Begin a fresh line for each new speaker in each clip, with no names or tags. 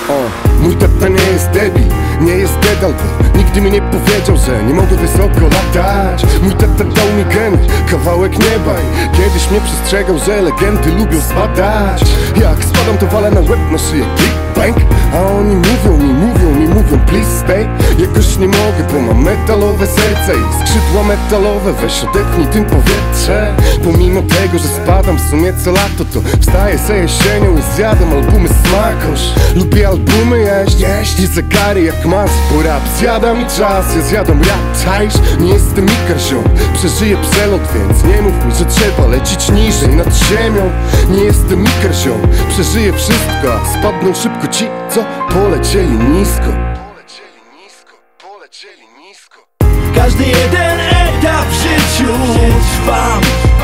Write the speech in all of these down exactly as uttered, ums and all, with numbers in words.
O, mój tata nie jest debil, nie jest dedal, bo nigdy mi nie powiedział, że nie mogę wysoko latać. Mój tata dał mi gen, kawałek nieba i kiedyś mnie przestrzegał, że legendy lubią spadać. Jak spadam, to walę na łeb, na szyję Big Bang. A oni mówią mi, mówią mi, mówią please stay. Jakoś nie mogę, bo mam metalowe serce i skrzydła metalowe. Weź odetchnij tym powietrze. Pomimo tego, że spadam w sumie co lato, to wstaję se jesienią i zjadam albumy smakosz. Lubię albumy jeść, jeść i zegary jak mas, bo rap zjada mi czas. Ja zjadam rap, czaisz? Nie jestem Ikar, ziom, przeżyję przelot, więc nie mów mi, że trzeba lecieć niżej nad ziemią. Nie jestem Ikar, ziom, przeżyję wszystko, a spadną szybko ci, co polecieli nisko. Polecieli nisko, polecieli nisko.
Każdy jeden etap w życiu trwam,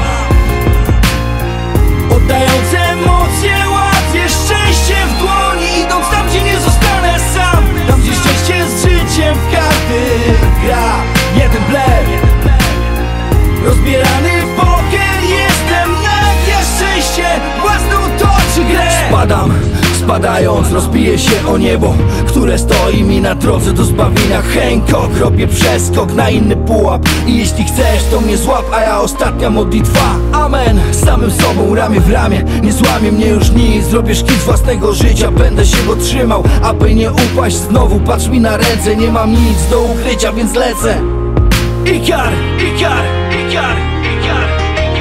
oddając emocje, łapię szczęście w dłoni, idąc tam, gdzie nie zostanę sam. Tam, gdzie szczęście z życiem w karty gra. Jeden blef, rozbierany poker, jestem nagie szczęście, własną toczy grę. Spadam, spadając, rozbiję się o niebo, które stoi mi na drodze do zbawienia. Hancock, robię przeskok na inny pułap i jeśli chcesz, to mnie złap, a ja ostatnia modlitwa. Amen, z samym sobą, ramię w ramię, nie złamie mnie już nic. Zrobię szkic własnego życia, będę się go trzymał, aby nie upaść znowu. Patrz mi na ręce, nie mam nic do ukrycia, więc lecę. Ikar, Ikar, Ikar, Ikar.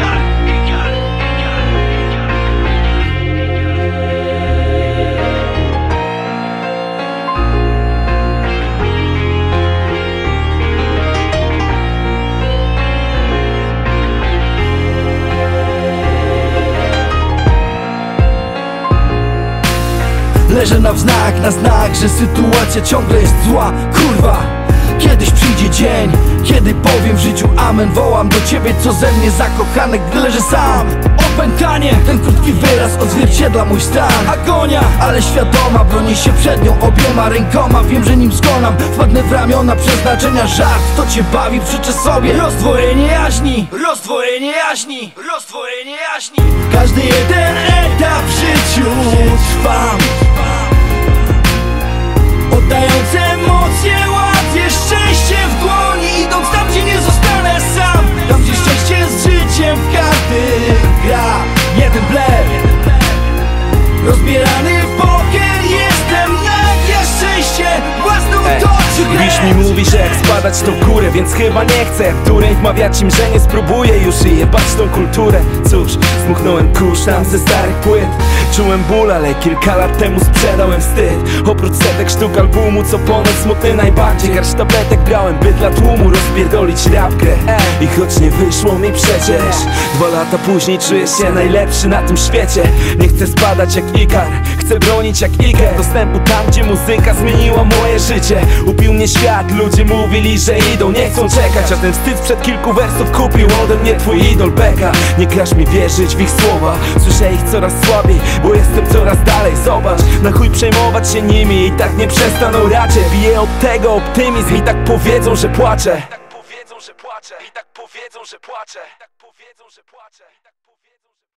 Leżę na wznak, na znak, że sytuacja ciągle jest zła. Kurwa, kiedyś przyjdzie dzień, kiedy powiem w życiu amen. Wołam do ciebie, co ze mnie zakochane, gdy leżę sam. Opętanie, ten krótki wyraz odzwierciedla mój stan. Agonia, ale świadoma, bronię się przed nią obiema rękoma. Wiem, że nim skonam, wpadnę w ramiona przeznaczenia. Żart, to cię bawi, przyczę sobie rozdwojenie jaźni, rozdwojenie jaźni, rozdwojenie jaźni. Każdy jeden etap w życiu trwam, oddając emocje, łapię szczęście w dłoni, idąc tam, gdzie nie zostanę sam. Tam, gdzie szczęście z życiem w karty gra. Jeden blef, rozbierany poker, jestem nagie szczęście, własną toczy grę.
Dziś mi mówi, że jak spadać to w górę, więc chyba nie chcę jak dureń wmawiać im, że nie spróbuję już i jebać tą kulturę. Cóż, zmuchnąłem kurz tam ze starych płyt. Czułem ból, ale kilka lat temu sprzedałem wstyd. Oprócz setek sztuk albumu, co ponoć smutny najbardziej. Garść tabletek brałem, by dla tłumu rozpierdolić rapkę. I choć nie wyszło mi przecież, dwa lata później czuję się najlepszy na tym świecie. Nie chcę spadać jak Ikar, chcę bronić jak Iker dostępu tam, gdzie muzyka zmieniła moje życie. Upił mnie świat, ludzie mówili, że idą, nie chcą czekać, a ten wstyd sprzed kilku wersów kupił ode mnie twój idol Beka. Nie każ mi wierzyć w ich słowa, słyszę ich coraz słabiej, bo jestem coraz dalej. Zobacz, na chuj przejmować się nimi, i tak nie przestaną raczej. Biję od tego optymizm i tak powiedzą, że płaczę. I tak powiedzą, że płaczę. I tak powiedzą, że płaczę. I tak powiedzą, że płaczę.